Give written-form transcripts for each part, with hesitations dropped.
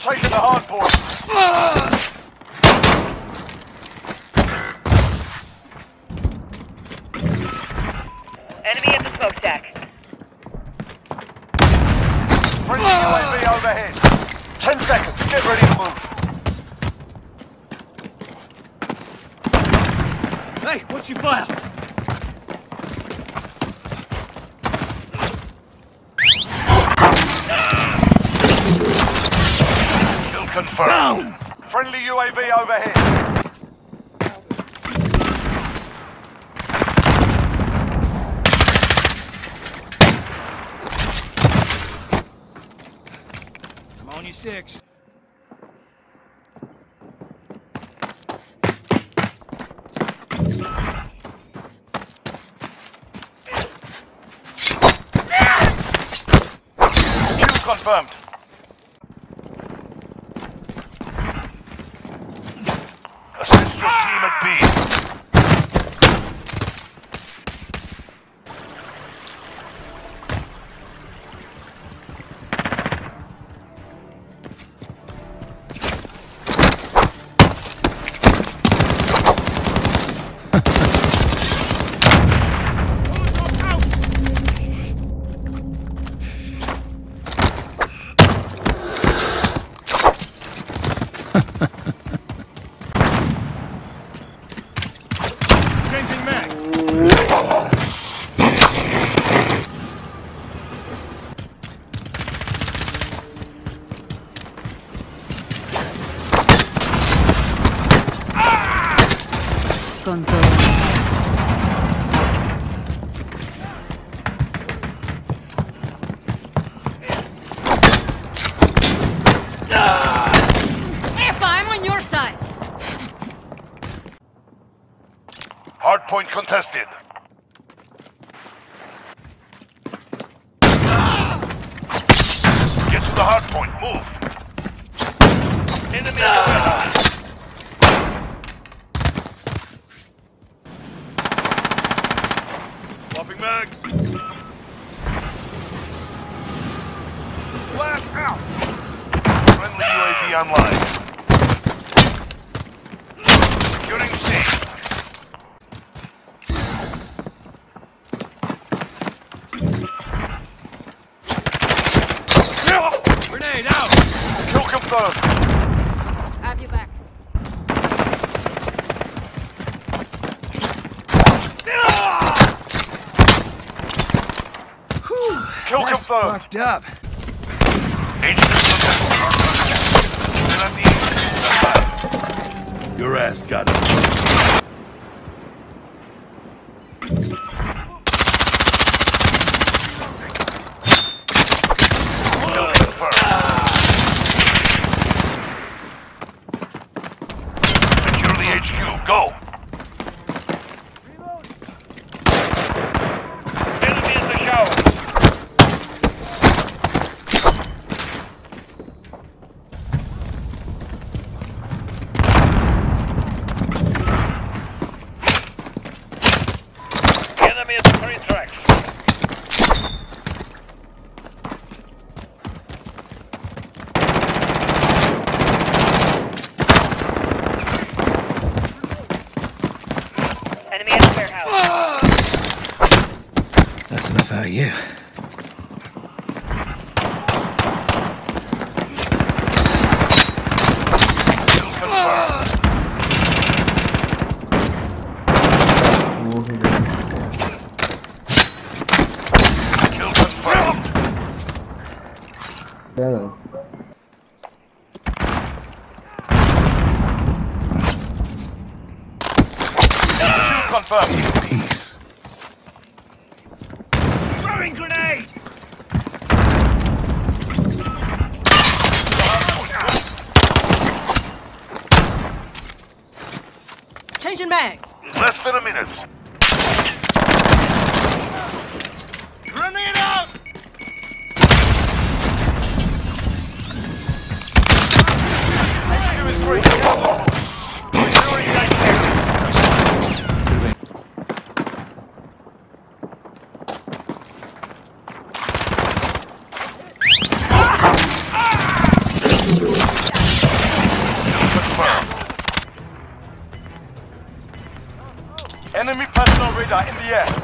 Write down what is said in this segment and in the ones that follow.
taken the hard point. Enemy at the smokestack. Friendly UAV overhead. 10 seconds. Get ready to move. Hey, what's your file? Kill confirmed. Down. Friendly UAV overhead. I'm on your 6. Confirmed. Assist your team at B. Changing mag. Con todo. I'm on your side. Hardpoint contested. Get to the hardpoint. Move. Enemy overhead. Swapping mags. Blast out. Friendly UAV online. Securing C. Grenade out. Kill confirmed. Have you back. Kill That's confirmed. fucked up. Your ass got it. Kill confirmed. Secure the HQ. Go. Enemy in the shower. Enemy at the train tracks. Enemy at the warehouse. That's enough out of you. Kill confirmed. Kill confirmed. Kill confirmed. Peace. Throwing grenade! Changing mags. Less than a minute. Grenade out! HQ is free. Securing that area. radar in the air.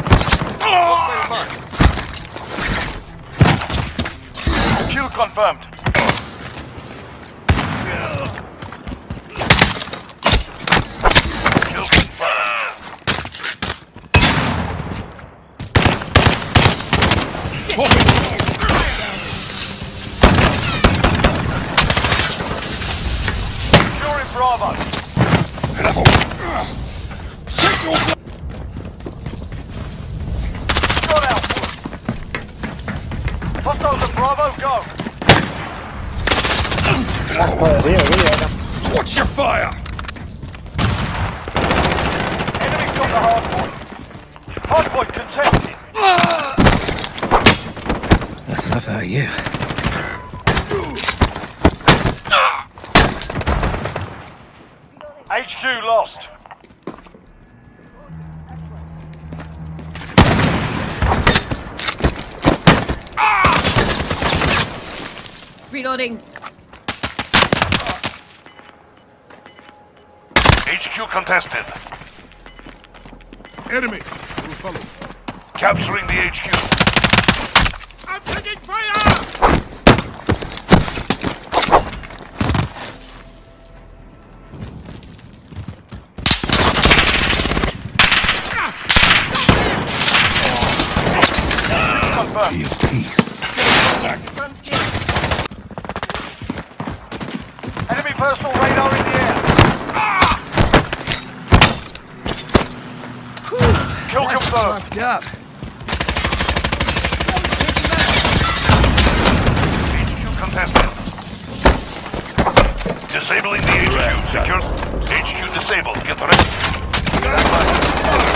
Kill confirmed. Kill confirmed. Securing Bravo. Shot out. Hostiles at Bravo, go. Watch your fire! Enemy's got the hard point. Hard point contested. That's enough out of you. HQ lost. Reloading. HQ contested. Enemy! We'll follow. Capturing the HQ. I'm taking fire! Confirmed. Your peace. Enemy personal radar in the air. Kill confirmed. Fucked up. HQ contested. Disabling the HQ. Secure. HQ disabled. Get ready.